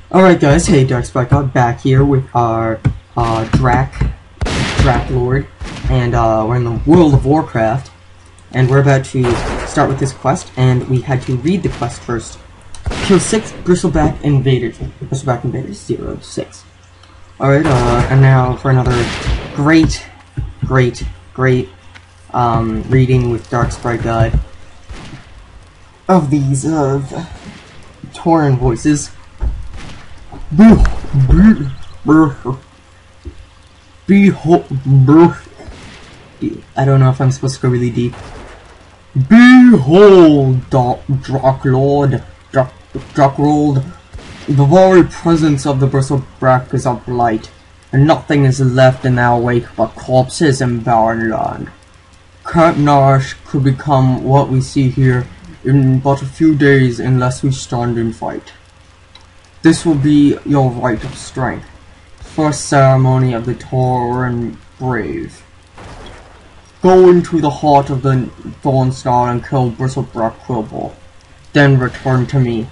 Alright guys, hey, Darkspritegod back here with our Drac Lord, and we're in the world of Warcraft, and we're about to start with this quest, and we had to read the quest first. Kill 6 Bristleback Invaders. Bristleback Invaders 06. Alright, and now for another great reading with Darkspritegod of these Tauren voices. I don't know if I'm supposed to go really deep. Behold, Draklord, the very presence of the Bristleback is of light, and nothing is left in our wake but corpses and barren land. Camp Narash could become what we see here in but a few days unless we stand and fight. This will be your rite of strength. First ceremony of the Tauren Brave. Go into the heart of the Thornstar and kill Bristleback Quillball. Then return to me.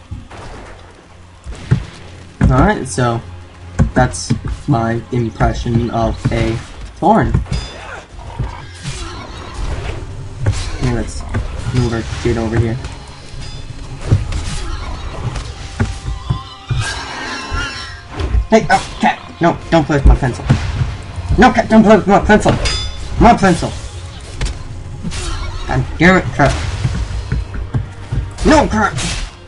Alright, so that's my impression of a Tauren. Okay, let's move our shit over here. Hey, oh, cat! No, don't play with my pencil. No, cat, don't play with my pencil! My pencil! God damn it, cat! No, cat!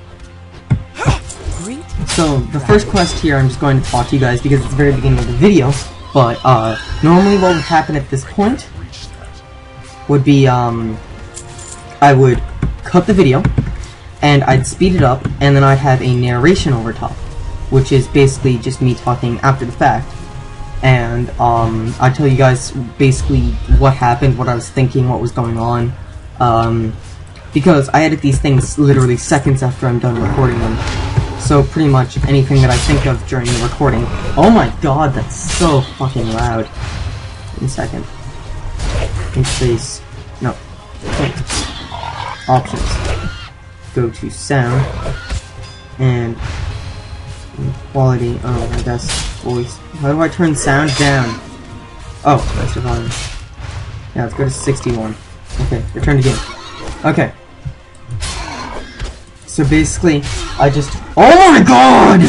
So, the first quest here, I'm just going to talk to you guys because it's the very beginning of the video, but, normally what would happen at this point would be, I would cut the video, and I'd speed it up, and then I'd have a narration over top, which is basically just me talking after the fact, and I tell you guys basically what happened, what I was thinking, what was going on, because I edit these things literally seconds after I'm done recording them, so pretty much anything that I think of during the recording. Oh my god, that's so fucking loud. In a second. Interface. No. Options. Go to sound, and quality, oh, I guess voice. How do I turn sound down? Oh, that's the volume. Yeah, let's go to 61. Okay, return to game. Okay. So basically, I just... Oh my god!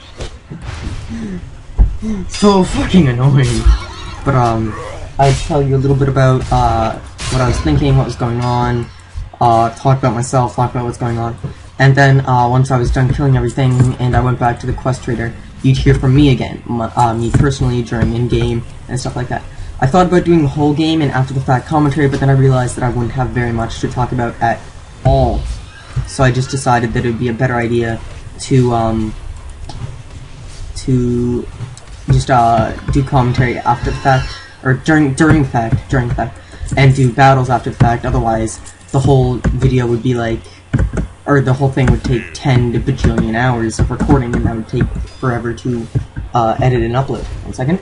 So fucking annoying. But, I'd tell you a little bit about, what I was thinking, what was going on, talk about myself, talk about what's going on. And then, once I was done killing everything, and I went back to the quest trader, you'd hear from me again, me personally, during in-game, and stuff like that. I thought about doing the whole game and after-the-fact commentary, but then I realized that I wouldn't have very much to talk about at all. So I just decided that it would be a better idea to just, do commentary after the fact, or during the fact, and do battles after the fact. Otherwise, the whole video would be like, or the whole thing would take 10 to bajillion hours of recording, and that would take forever to edit and upload. 1 second.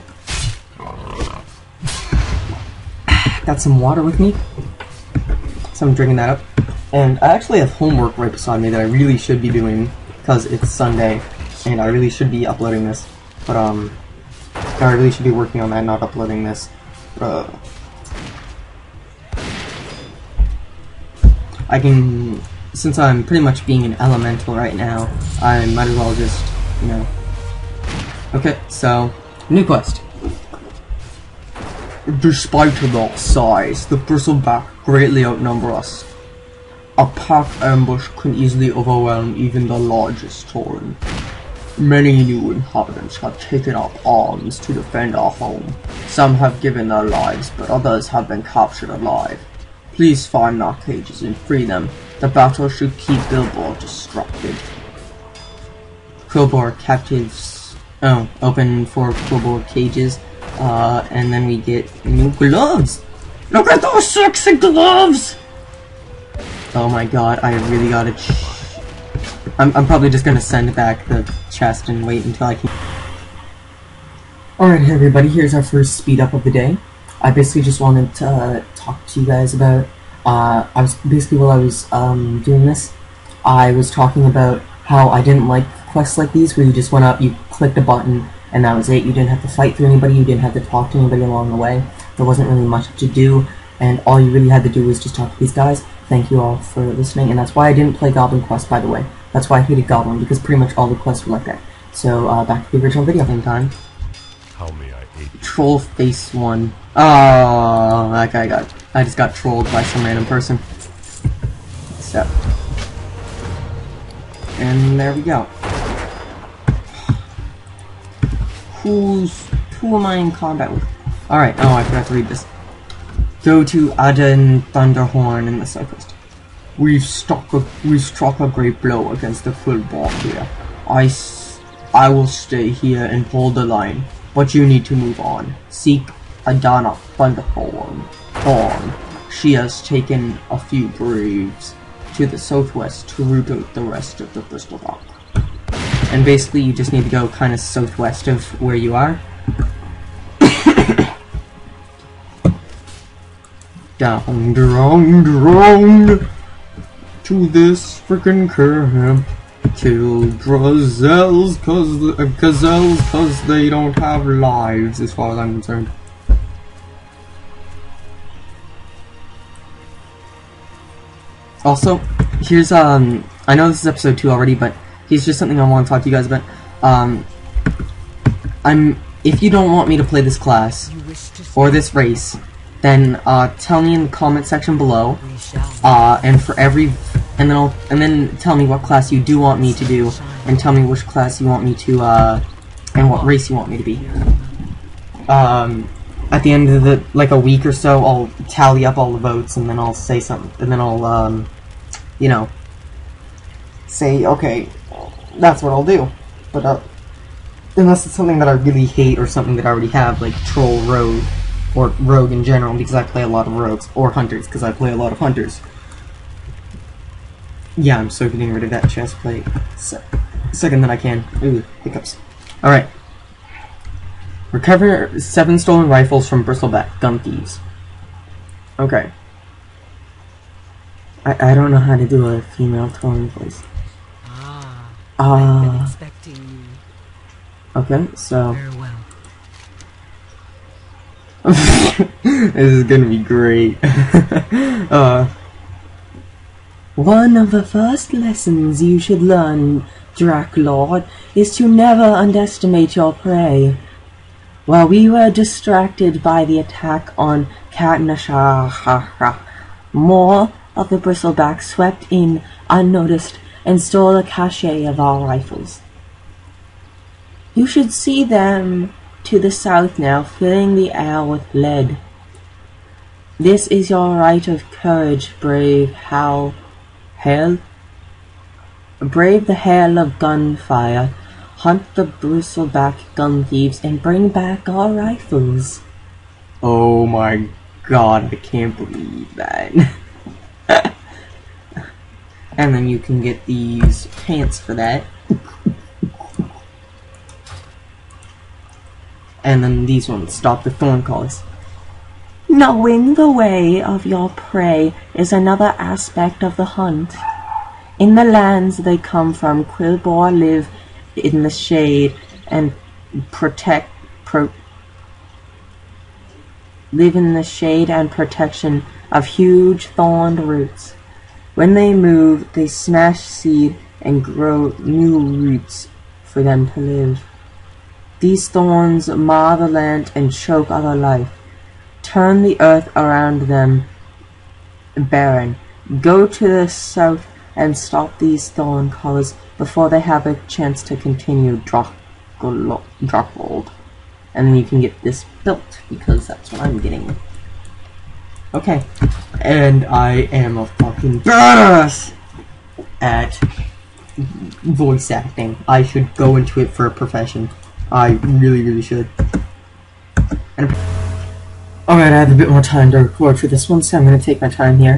Got some water with me, so I'm drinking that up. And I actually have homework right beside me that I really should be doing, because it's Sunday, and I really should be uploading this. But, I really should be working on that, not uploading this. But, I can... Since I'm pretty much being an elemental right now, I might as well just, you know... Okay, so, new quest. Despite their size, the Bristleback greatly outnumber us. A pack ambush can easily overwhelm even the largest Tauren. Many new inhabitants have taken up arms to defend our home. Some have given their lives, but others have been captured alive. Please find their cages and free them. The battle should keep Quillball distracted. Quillball captives... Oh, open for Quillball cages. And then we get new gloves! Look at those sexy gloves! Oh my god, I really gotta I'm probably just gonna send back the chest and wait until I can... Alright everybody, here's our first speed up of the day. I basically just wanted to talk to you guys about I was basically while I was doing this, I was talking about how I didn't like quests like these where you just went up, you clicked a button, and that was it. You didn't have to fight through anybody, you didn't have to talk to anybody along the way. There wasn't really much to do, and all you really had to do was just talk to these guys. Thank you all for listening, and that's why I didn't play Goblin Quest, by the way. That's why I hated Goblin, because pretty much all the quests were like that. So, back to the original video game time. How may I aid you? Troll face 1. Oh, that guy I just got trolled by some random person. So. And there we go. Who am I in combat with? Alright, oh, I forgot to read this. Go to Aden Thunderhorn in the southwest. We've struck a great blow against the Quillball here. I will stay here and hold the line, but you need to move on. Seek Adana Thunderhorn. She has taken a few braves to the southwest to root out the rest of the Bristleback. And basically, you just need to go kind of southwest of where you are. Down to this frickin' camp. Kill gazelles cause they don't have lives, as far as I'm concerned. Also, here's I know this is episode 2 already, but here's just something I want to talk to you guys about. If you don't want me to play this class or this race, then tell me in the comment section below, and then tell me what class you do want me to do, and tell me which class you want me to and what race you want me to be. At the end of a week or so, I'll tally up all the votes, and then I'll say something, and then I'll you know, say, okay, that's what I'll do. But unless it's something that I really hate or something that I already have, like Troll, Rogue, or Rogue in general, because I play a lot of Rogues, or Hunters, because I play a lot of Hunters. Yeah, I'm so getting rid of that chest plate. Second that I can. Ooh, hiccups. Alright. Recover 7 stolen rifles from Bristleback gun thieves. Okay. I don't know how to do a female tone voice. I've been expecting you. Okay, so... Farewell. This is gonna be great. One of the first lessons you should learn, Draklord, is to never underestimate your prey. While we were distracted by the attack on Katnashah, more of the Bristleback swept in unnoticed and stole a cache of our rifles. You should see them to the south now, filling the air with lead. This is your right of courage, brave Hal. Brave the hail of gunfire, hunt the Bristleback gun thieves, and bring back our rifles. Oh my god, I can't believe that. And then you can get these pants for that. And then these ones, stop the thorn calls. Knowing the way of your prey is another aspect of the hunt. In the lands they come from, Quillbore live in the shade and live in the shade and protection of huge thorned roots. When they move, they smash seed and grow new roots for them to live. These thorns mar the land and choke other life. Turn the earth around them barren. Go to the south and stop these thorn callers before they have a chance to continue Drakwold. And then you can get this built, because that's what I'm getting. Okay. And I am a fucking badass at voice acting. I should go into it for a profession. I really, really should. Alright, I have a bit more time to record for this one, so I'm going to take my time here.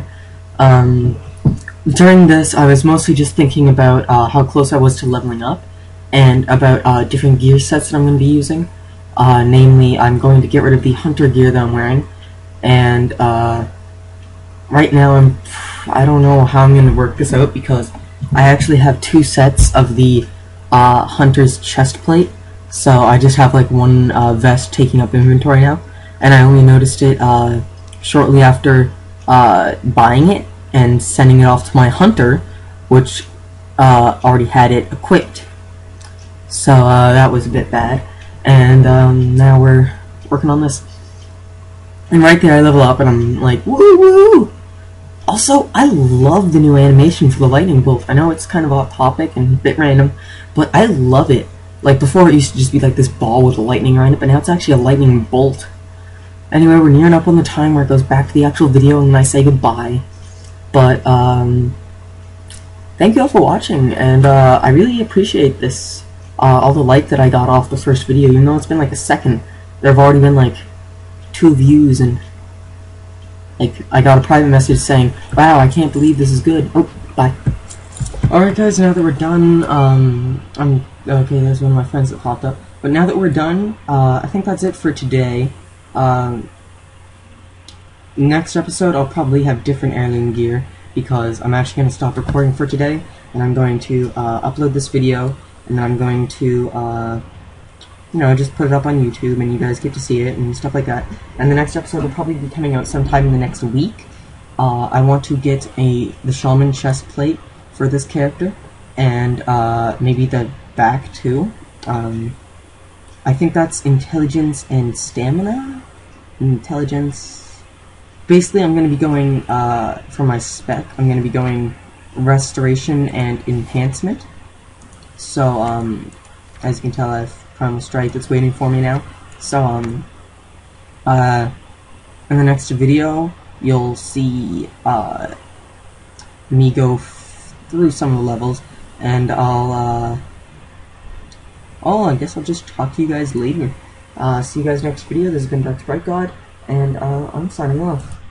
During this, I was mostly just thinking about how close I was to leveling up, and about different gear sets that I'm going to be using. Namely, I'm going to get rid of the hunter gear that I'm wearing, and right now I don't know how I'm going to work this out, because I actually have 2 sets of the Hunter's chest plate, so I just have like one vest taking up inventory now, and I only noticed it shortly after buying it and sending it off to my hunter, which already had it equipped. So that was a bit bad, and now we're working on this. And right there I level up and I'm like, woo woo! Also, I love the new animation for the lightning bolt. I know it's kind of off topic and a bit random, but I love it. Like before it used to just be like this ball with lightning around it, but now it's actually a lightning bolt. Anyway, we're nearing up on the time where it goes back to the actual video and I say goodbye. But, thank you all for watching, and I really appreciate this. All the like that I got off the first video, even though it's been like a second. There have already been like 2 views, and like I got a private message saying, "Wow, I can't believe this is good." Oh, bye. Alright guys, now that we're done, okay, there's one of my friends that popped up. But now that we're done, I think that's it for today. Next episode I'll probably have different heirloom gear, because I'm actually going to stop recording for today, and I'm going to upload this video, and then I'm going to you know, just put it up on YouTube and you guys get to see it and stuff like that. And the next episode will probably be coming out sometime in the next week. I want to get the shaman chest plate for this character, and maybe the back too. I think that's intelligence and stamina? Intelligence. Basically I'm going to be going, for my spec, I'm going to be going restoration and enhancement. So, as you can tell, I've Primal Strike that's waiting for me now. So, in the next video, you'll see, me go through some of the levels, and I guess I'll just talk to you guys later. See you guys next video. This has been Darkspritegod, and I'm signing off.